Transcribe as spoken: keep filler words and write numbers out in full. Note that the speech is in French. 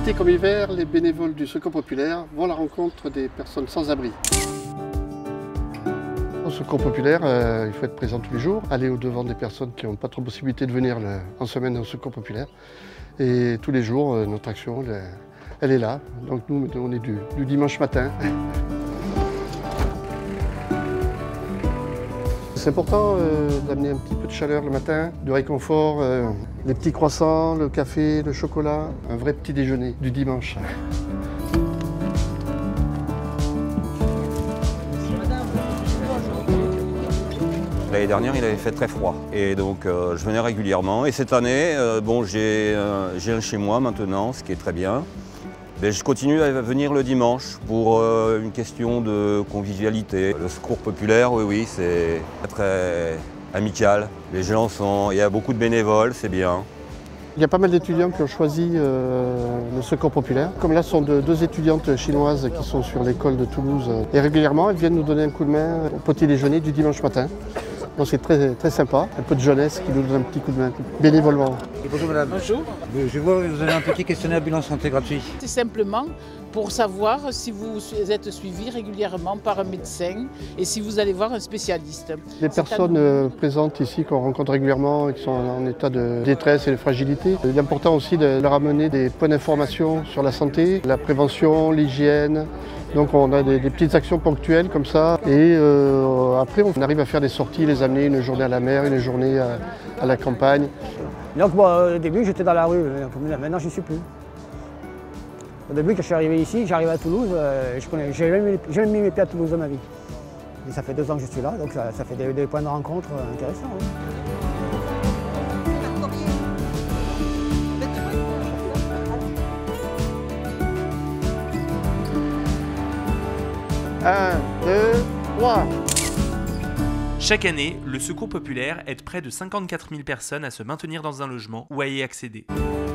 Été comme hiver, les bénévoles du Secours populaire vont à la rencontre des personnes sans abri. Au Secours populaire, euh, il faut être présent tous les jours, aller au-devant des personnes qui n'ont pas trop de possibilité de venir le, en semaine au Secours populaire. Et tous les jours, euh, notre action, elle, elle est là. Donc nous, on est du, du dimanche matin. C'est important euh, d'amener un petit peu de chaleur le matin, de réconfort, euh, les petits croissants, le café, le chocolat, un vrai petit déjeuner du dimanche. L'année dernière, il avait fait très froid et donc euh, je venais régulièrement. Et cette année, euh, bon, j'ai euh, un chez moi maintenant, ce qui est très bien. Mais je continue à venir le dimanche pour euh, une question de convivialité. Le Secours populaire, oui, oui, c'est très amical. Les gens sont, il y a beaucoup de bénévoles, c'est bien. Il y a pas mal d'étudiants qui ont choisi euh, le Secours populaire. Comme là, ce sont de, deux étudiantes chinoises qui sont sur l'école de Toulouse. Et régulièrement, elles viennent nous donner un coup de main au petit déjeuner du dimanche matin. Donc c'est très, très sympa, un peu de jeunesse qui nous donne un petit coup de main, bénévolement. Et bonjour madame. Bonjour. Je vois que vous avez un petit questionnaire bilan santé gratuit. C'est simplement pour savoir si vous êtes suivi régulièrement par un médecin et si vous allez voir un spécialiste. Les personnes euh, présentes ici qu'on rencontre régulièrement et qui sont en état de détresse et de fragilité, il est important aussi de leur amener des points d'information sur la santé, la prévention, l'hygiène. Donc on a des, des petites actions ponctuelles comme ça et euh, après on arrive à faire des sorties, les amener une journée à la mer, une journée à, à la campagne. Donc bon, au début j'étais dans la rue, maintenant je n'y suis plus. Au début quand je suis arrivé ici, j'arrive à Toulouse, euh, je connais, j'ai jamais, jamais mis mes pieds à Toulouse de ma vie. Et ça fait deux ans que je suis là, donc ça, ça fait des, des points de rencontre intéressants. Oui. Un, deux, trois. Chaque année, le Secours populaire aide près de cinquante-quatre mille personnes à se maintenir dans un logement ou à y accéder.